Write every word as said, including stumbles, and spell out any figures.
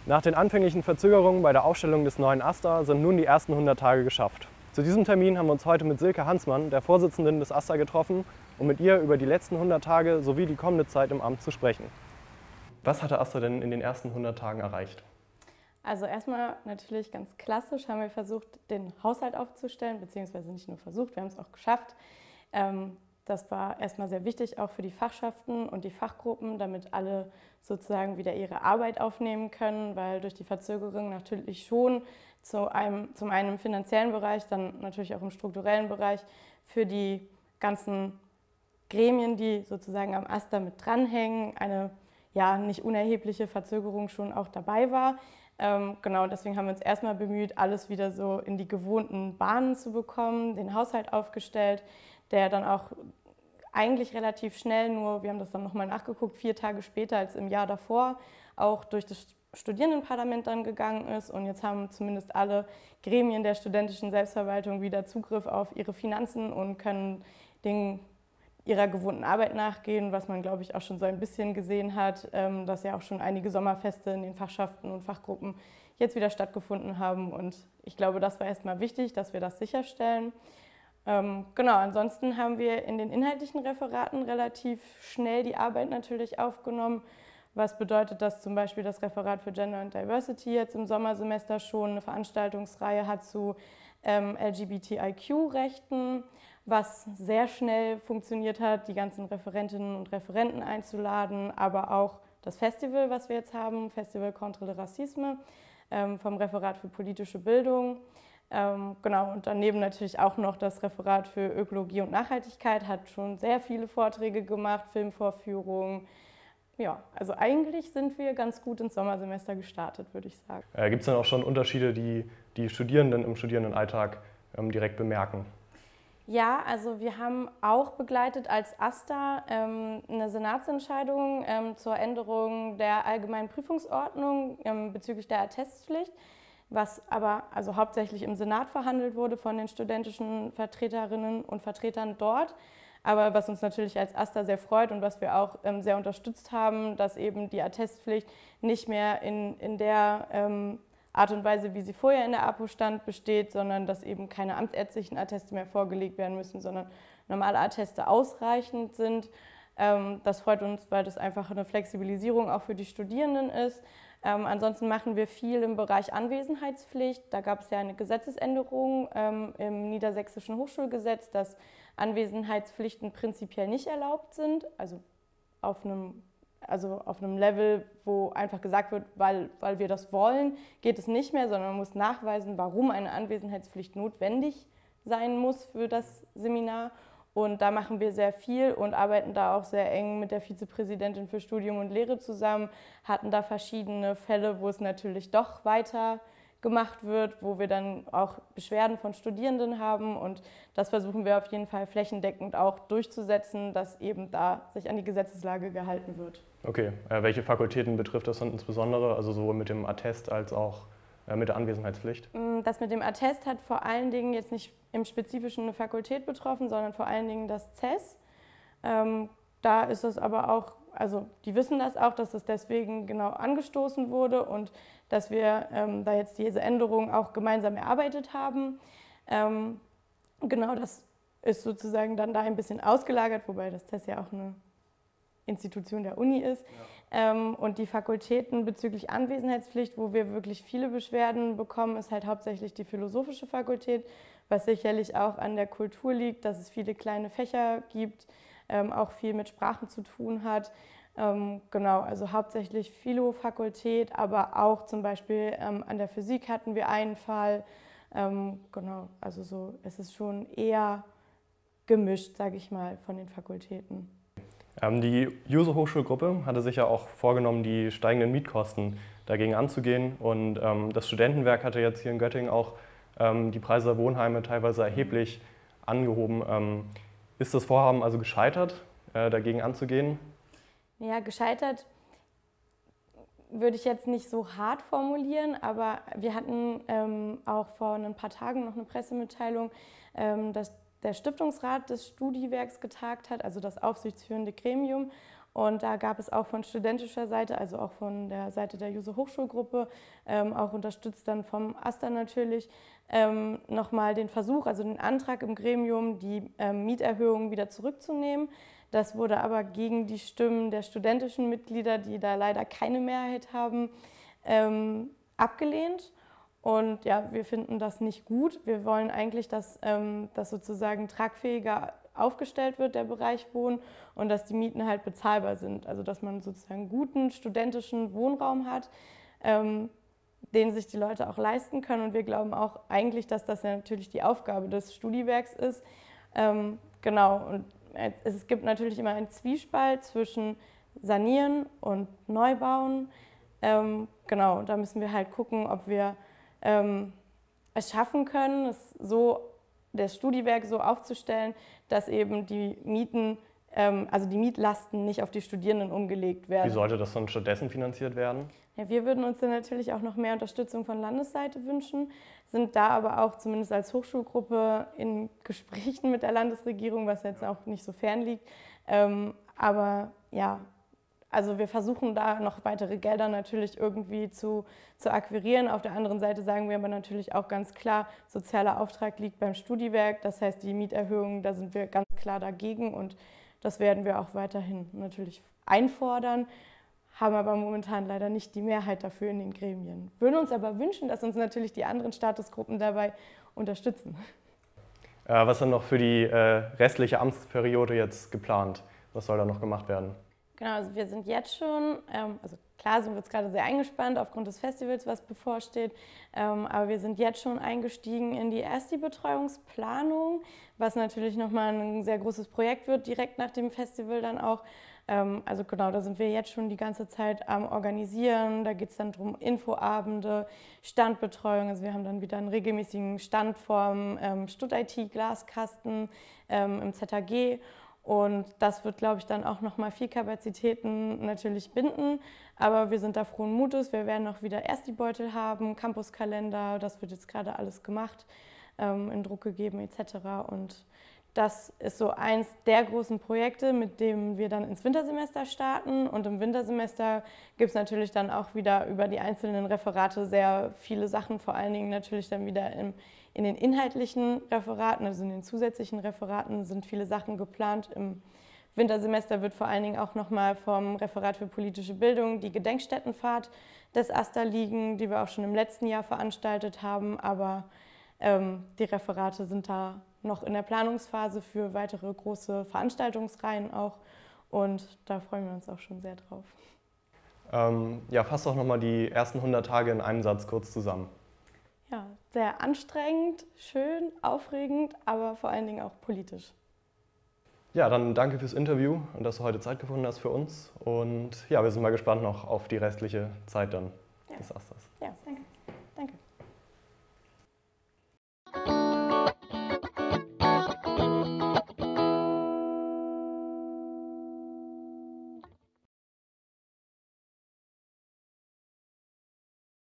Nach den anfänglichen Verzögerungen bei der Aufstellung des neuen AStA sind nun die ersten hundert Tage geschafft. Zu diesem Termin haben wir uns heute mit Silke Hansmann, der Vorsitzenden des AStA, getroffen, um mit ihr über die letzten hundert Tage sowie die kommende Zeit im Amt zu sprechen. Was hat der AStA denn in den ersten hundert Tagen erreicht? Also erstmal natürlich ganz klassisch haben wir versucht, den Haushalt aufzustellen, beziehungsweise nicht nur versucht, wir haben es auch geschafft. Das war erstmal sehr wichtig, auch für die Fachschaften und die Fachgruppen, damit alle sozusagen wieder ihre Arbeit aufnehmen können, weil durch die Verzögerung natürlich schon zu einem, zum einen im finanziellen Bereich, dann natürlich auch im strukturellen Bereich für die ganzen Gremien, die sozusagen am AStA mit dranhängen, eine ja, nicht unerhebliche Verzögerung schon auch dabei war. Ähm, genau, deswegen haben wir uns erstmal bemüht, alles wieder so in die gewohnten Bahnen zu bekommen, den Haushalt aufgestellt, der dann auch eigentlich relativ schnell, nur wir haben das dann nochmal nachgeguckt, vier Tage später als im Jahr davor, auch durch das Studierendenparlament dann gegangen ist. Und jetzt haben zumindest alle Gremien der studentischen Selbstverwaltung wieder Zugriff auf ihre Finanzen und können den, ihrer gewohnten Arbeit nachgehen, was man, glaube ich, auch schon so ein bisschen gesehen hat, dass ja auch schon einige Sommerfeste in den Fachschaften und Fachgruppen jetzt wieder stattgefunden haben. Und ich glaube, das war erstmal wichtig, dass wir das sicherstellen. Ähm, genau, ansonsten haben wir in den inhaltlichen Referaten relativ schnell die Arbeit natürlich aufgenommen, was bedeutet, dass zum Beispiel das Referat für Gender and Diversity jetzt im Sommersemester schon eine Veranstaltungsreihe hat zu ähm, L G B T I Q-Rechten, was sehr schnell funktioniert hat, die ganzen Referentinnen und Referenten einzuladen, aber auch das Festival, was wir jetzt haben, Festival Contre le Racisme, ähm, vom Referat für politische Bildung. Ähm, genau, und daneben natürlich auch noch das Referat für Ökologie und Nachhaltigkeit, hat schon sehr viele Vorträge gemacht, Filmvorführungen. Ja, also eigentlich sind wir ganz gut ins Sommersemester gestartet, würde ich sagen. Äh, Gibt es dann auch schon Unterschiede, die die Studierenden im Studierendenalltag ähm, direkt bemerken? Ja, also wir haben auch begleitet als AStA ähm, eine Senatsentscheidung ähm, zur Änderung der allgemeinen Prüfungsordnung ähm, bezüglich der Attestpflicht, was aber also hauptsächlich im Senat verhandelt wurde von den studentischen Vertreterinnen und Vertretern dort. Aber was uns natürlich als AStA sehr freut und was wir auch ähm, sehr unterstützt haben, dass eben die Attestpflicht nicht mehr in, in der ähm, Art und Weise, wie sie vorher in der APO stand, besteht, sondern dass eben keine amtsärztlichen Atteste mehr vorgelegt werden müssen, sondern normale Atteste ausreichend sind. Ähm, das freut uns, weil das einfach eine Flexibilisierung auch für die Studierenden ist. Ähm, ansonsten machen wir viel im Bereich Anwesenheitspflicht. Da gab es ja eine Gesetzesänderung ähm, im Niedersächsischen Hochschulgesetz, dass Anwesenheitspflichten prinzipiell nicht erlaubt sind, also auf einem, also auf einem Level, wo einfach gesagt wird, weil, weil wir das wollen, geht es nicht mehr, sondern man muss nachweisen, warum eine Anwesenheitspflicht notwendig sein muss für das Seminar. Und da machen wir sehr viel und arbeiten da auch sehr eng mit der Vizepräsidentin für Studium und Lehre zusammen, hatten da verschiedene Fälle, wo es natürlich doch weiter gemacht wird, wo wir dann auch Beschwerden von Studierenden haben, und das versuchen wir auf jeden Fall flächendeckend auch durchzusetzen, dass eben da sich an die Gesetzeslage gehalten wird. Okay, äh, welche Fakultäten betrifft das dann insbesondere, also sowohl mit dem Attest als auch äh, mit der Anwesenheitspflicht? Das mit dem Attest hat vor allen Dingen jetzt nicht im Spezifischen eine Fakultät betroffen, sondern vor allen Dingen das C E S. Ähm, da ist es aber auch, also die wissen das auch, dass es deswegen genau angestoßen wurde und dass wir ähm, da jetzt diese Änderung auch gemeinsam erarbeitet haben. Ähm, genau, das ist sozusagen dann da ein bisschen ausgelagert, wobei das C E S ja auch eine Institution der Uni ist. Ja. Ähm, und die Fakultäten bezüglich Anwesenheitspflicht, wo wir wirklich viele Beschwerden bekommen, ist halt hauptsächlich die philosophische Fakultät, was sicherlich auch an der Kultur liegt, dass es viele kleine Fächer gibt, ähm, auch viel mit Sprachen zu tun hat. Ähm, genau, also hauptsächlich Philo-Fakultät, aber auch zum Beispiel ähm, an der Physik hatten wir einen Fall. Ähm, genau, also so, es ist schon eher gemischt, sage ich mal, von den Fakultäten. Ähm, die Juso-Hochschulgruppe hatte sich ja auch vorgenommen, die steigenden Mietkosten dagegen anzugehen, und ähm, das Studentenwerk hatte jetzt hier in Göttingen auch ähm, die Preise der Wohnheime teilweise erheblich angehoben. Ähm, ist das Vorhaben also gescheitert, äh, dagegen anzugehen? Ja, gescheitert würde ich jetzt nicht so hart formulieren, aber wir hatten ähm, auch vor ein paar Tagen noch eine Pressemitteilung, ähm, dass der Stiftungsrat des Studiwerks getagt hat, also das aufsichtsführende Gremium. Und da gab es auch von studentischer Seite, also auch von der Seite der Juso-Hochschulgruppe, ähm, auch unterstützt dann vom AStA natürlich, ähm, nochmal den Versuch, also den Antrag im Gremium, die ähm, Mieterhöhungen wieder zurückzunehmen. Das wurde aber gegen die Stimmen der studentischen Mitglieder, die da leider keine Mehrheit haben, ähm, abgelehnt. Und ja, wir finden das nicht gut. Wir wollen eigentlich, dass ähm, das sozusagen tragfähiger aufgestellt wird, der Bereich Wohnen, und dass die Mieten halt bezahlbar sind. Also dass man sozusagen guten studentischen Wohnraum hat, ähm, den sich die Leute auch leisten können. Und wir glauben auch eigentlich, dass das ja natürlich die Aufgabe des Studiwerks ist. Ähm, genau, und es gibt natürlich immer einen Zwiespalt zwischen Sanieren und Neubauen. Ähm, genau, da müssen wir halt gucken, ob wir ähm, es schaffen können, es so, das Studiwerk so aufzustellen, dass eben die Mieten, ähm, also die Mietlasten nicht auf die Studierenden umgelegt werden. Wie sollte das dann stattdessen finanziert werden? Ja, wir würden uns dann natürlich auch noch mehr Unterstützung von Landesseite wünschen, sind da aber auch zumindest als Hochschulgruppe in Gesprächen mit der Landesregierung, was jetzt auch nicht so fern liegt. Ähm, aber ja, also wir versuchen da noch weitere Gelder natürlich irgendwie zu, zu akquirieren. Auf der anderen Seite sagen wir aber natürlich auch ganz klar, sozialer Auftrag liegt beim Studiwerk. Das heißt, die Mieterhöhungen, da sind wir ganz klar dagegen und das werden wir auch weiterhin natürlich einfordern, haben aber momentan leider nicht die Mehrheit dafür in den Gremien. Würden uns aber wünschen, dass uns natürlich die anderen Statusgruppen dabei unterstützen. Äh, was ist dann noch für die äh, restliche Amtsperiode jetzt geplant? Was soll da noch gemacht werden? Genau, also wir sind jetzt schon, ähm, also klar sind wir jetzt gerade sehr eingespannt aufgrund des Festivals, was bevorsteht, ähm, aber wir sind jetzt schon eingestiegen in die Ersti-Betreuungsplanung, was natürlich nochmal ein sehr großes Projekt wird, direkt nach dem Festival dann auch. Ähm, also genau, da sind wir jetzt schon die ganze Zeit am Organisieren, da geht es dann darum, Infoabende, Standbetreuung, also wir haben dann wieder einen regelmäßigen Stand vorm ähm, Stud-I T-Glaskasten ähm, im Z H G. Und das wird, glaube ich, dann auch nochmal viel Kapazitäten natürlich binden. Aber wir sind da frohen Mutes. Wir werden auch wieder Ersti-Beutel haben, Campuskalender, das wird jetzt gerade alles gemacht, ähm, in Druck gegeben et cetera. Und das ist so eins der großen Projekte, mit dem wir dann ins Wintersemester starten. Und im Wintersemester gibt es natürlich dann auch wieder über die einzelnen Referate sehr viele Sachen, vor allen Dingen natürlich dann wieder im In den inhaltlichen Referaten, also in den zusätzlichen Referaten, sind viele Sachen geplant. Im Wintersemester wird vor allen Dingen auch nochmal vom Referat für politische Bildung die Gedenkstättenfahrt des AStA liegen, die wir auch schon im letzten Jahr veranstaltet haben. Aber ähm, die Referate sind da noch in der Planungsphase für weitere große Veranstaltungsreihen auch. Und da freuen wir uns auch schon sehr drauf. Ähm, ja, fass doch nochmal die ersten hundert Tage in einem Satz kurz zusammen. Ja, sehr anstrengend, schön, aufregend, aber vor allen Dingen auch politisch. Ja, dann danke fürs Interview und dass du heute Zeit gefunden hast für uns. Und ja, wir sind mal gespannt noch auf die restliche Zeit dann Ja. des AStAs.